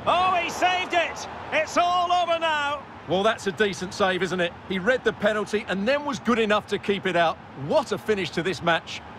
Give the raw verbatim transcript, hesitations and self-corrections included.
Oh, he saved it! It's all over now! Well, that's a decent save, isn't it? He read the penalty and then was good enough to keep it out. What a finish to this match.